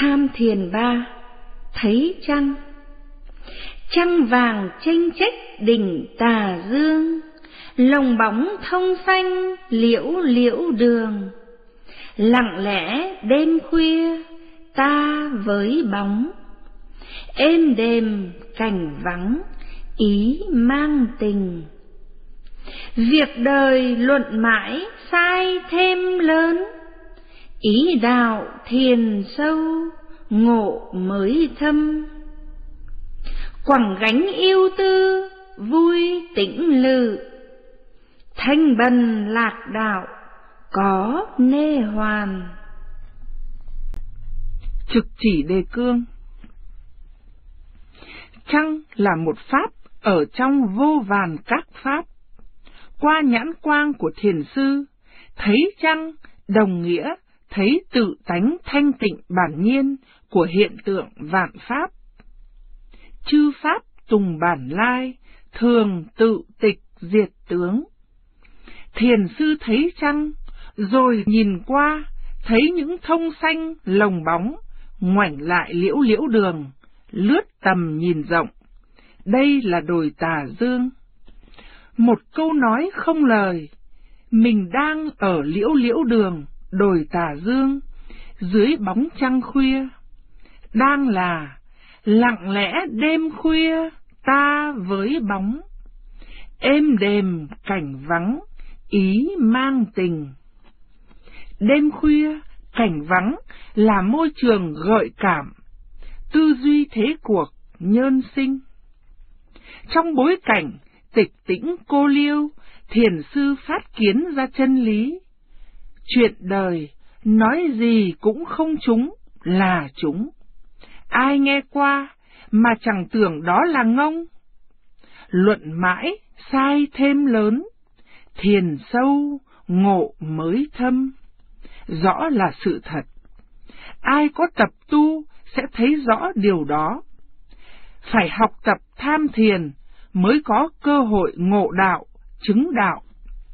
Tham thiền ba, thấy trăng. Trăng vàng chênh chách đỉnh tà dương, lồng bóng thông xanh liễu liễu đường. Lặng lẽ đêm khuya ta với bóng, êm đềm cảnh vắng ý mang tình. Việc đời luận mãi sai thêm lớn, ý đạo thiền sâu ngộ mới thâm. Quẳng gánh yêu tư vui tĩnh lự, thanh bần lạc đạo có nê hoàn. Trực chỉ đề cương. Trăng là một pháp ở trong vô vàn các pháp. Qua nhãn quang của thiền sư, thấy trăng đồng nghĩa thấy tự tánh thanh tịnh bản nhiên của hiện tượng vạn pháp. Chư pháp tùng bản lai, thường tự tịch diệt tướng. Thiền sư thấy trăng, rồi nhìn qua, thấy những thông xanh lồng bóng, ngoảnh lại liễu liễu đường, lướt tầm nhìn rộng. Đây là đồi Tà Dương. Một câu nói không lời, mình đang ở liễu liễu đường, đồi Tà Dương, dưới bóng trăng khuya. Đang là lặng lẽ đêm khuya ta với bóng, êm đềm cảnh vắng ý mang tình. Đêm khuya cảnh vắng là môi trường gợi cảm, tư duy thế cuộc nhơn sinh. Trong bối cảnh tịch tĩnh cô liêu, thiền sư phát kiến ra chân lý. Chuyện đời nói gì cũng không trúng là trúng. Ai nghe qua mà chẳng tưởng đó là ngông. Luận mãi sai thêm lớn, thiền sâu ngộ mới thâm. Rõ là sự thật. Ai có tập tu sẽ thấy rõ điều đó. Phải học tập tham thiền mới có cơ hội ngộ đạo, chứng đạo.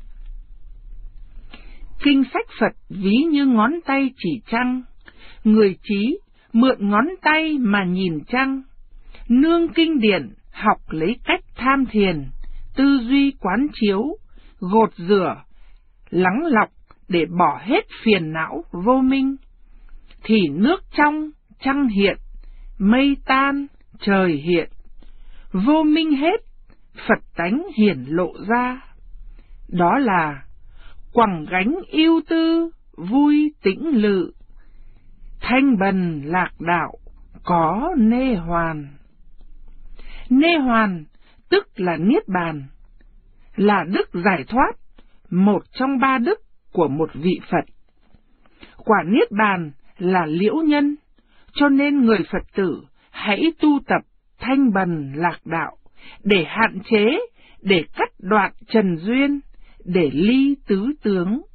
Kinh sách Phật ví như ngón tay chỉ trăng, người trí mượn ngón tay mà nhìn trăng. Nương kinh điển học lấy cách tham thiền, tư duy quán chiếu, gột rửa, lắng lọc để bỏ hết phiền não vô minh. Thì nước trong, trăng hiện, mây tan, trời hiện. Vô minh hết, Phật tánh hiển lộ ra. Đó là quẳng gánh yêu tư, vui tĩnh lự. Thanh bần lạc đạo, có nê hoàn. Nê hoàn tức là niết bàn, là đức giải thoát, một trong ba đức của một vị Phật. Quả niết bàn là liễu nhân, cho nên người Phật tử hãy tu tập thanh bần lạc đạo, để hạn chế, để cắt đoạn trần duyên, để ly tứ tướng.